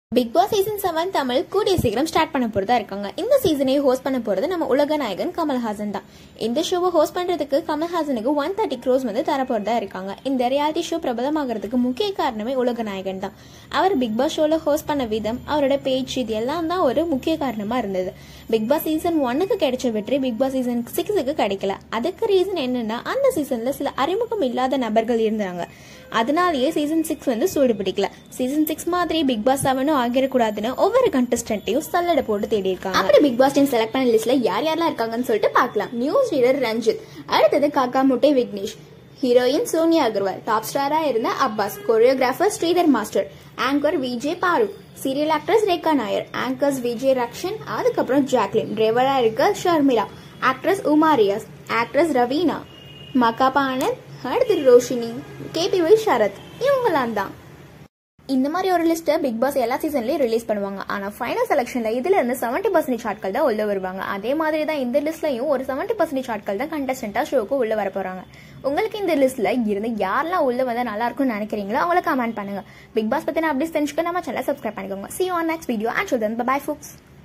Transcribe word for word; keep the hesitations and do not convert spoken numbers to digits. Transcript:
Big Boss season seven Tamil கூடிய சீக்கிரம் start பண்ண போறதா இருக்காங்க. இந்த சீசனை ஹோஸ்ட் பண்ண போறது நம்ம உலக நாயகன் கமல்ஹாசன் தான். இந்த ஷோவை ஹோஸ்ட் பண்றதுக்கு கமல்ஹாசனுக்கு ஒன் தேர்ட்டி க்ரோஸ் வந்து தரப்போறதா இருக்காங்க. இந்த ரியாலிட்டி ஷோ பிரபலமாகிறதுக்கு முக்கிய காரணமே உலக நாயகன் தான். அவர் பிக் பாஸ் ஷோல ஹோஸ்ட் பண்ண விதம், அவரோட பேச்சு, இது எல்லாம் தான் ஒரு முக்கிய காரணமா இருந்தது. பிக் பாஸ் சீசன் ஒன்னுக்கு கிடைச்ச வெற்றி பிக் பாஸ் சீசன் சிக்ஸுக்கு கிடைக்கல. அதுக்கு ரீசன் என்னன்னா, அந்த சீசன்ல சில அறிமுகம் இல்லாத நபர்கள் இருந்தாங்க. அதனாலேயே சீசன் சிக்ஸ் வந்து சூடு பிடிக்கல. சீசன் சிக்ஸ் மாதிரி பிக் பாஸ் செவனும் ஆகிடக்கூடாதுன்னு ஒவ்வொரு கண்டஸ்டன்ட்டையும் சல்லடை போட்டு தேடி இருக்காங்க. அப்படி பிக் பாஸ் டீம் செலக்ட் பண்ண லிஸ்ட்ல யார் யாரெல்லாம் இருக்காங்கன்னு சொல்லிட்டு பார்க்கலாம். நியூஸ் ரீடர் ரஞ்சித், அடுத்தது காக்கா முட்டை விக்னேஷ், ஹீரோயின் சோனியா அகர்வால், டாப் ஸ்டாரா இருந்த Abbas, choreographer Sridhar master, anchor Vijay Paru, serial actress Rekha Nair, anchors Vijay Rakshan, அதுக்கப்புறம் ஜாக்லின், டிரைவரா இருக்க ஷர்மிளா, ஆக்ட்ரஸ் உமா ரியாஸ், ஆக்ட்ரஸ் ரவீனா, மகாபா ஆனந்த், அடுத்து ரோஷினி, கேபிஒய் சரத், இவங்கெல்லாம் தான். இந்த மாதிரி ஒரு லிஸ்ட் பிக் பாஸ் எல்லா சீசன்லயும் ரிலீஸ் பண்ணுவாங்க. ஆனா ஃபைனல் செலக்ஷன்ல இதுல இருந்து செவன்டி பர்சன்டேஜ் ஆட்கள் தான் உள்ள வருவாங்க. அதே மாதிரி தான் இந்த லிஸ்ட்லயும் ஒரு செவன்டி பர்சன்டேஜ் ஆட்கள் தான் கண்டஸ்டன்டா ஷோக்கு உள்ள வர போறாங்க. உங்களுக்கு இந்த லிஸ்ட்ல இருந்து யாரெல்லாம் உள்ள வந்தா நல்லா இருக்கும்னு நினைக்கிறீங்களோ அவங்கள கமெண்ட் பண்ணுங்க. பிக் பாஸ் பத்தின அப்டேட்ஸ் தெரிஞ்சுக்க நம்ம சேனலை சப்ஸ்கிரைப் பண்ணிக்கோங்க. See you on next video and show them bye bye folks.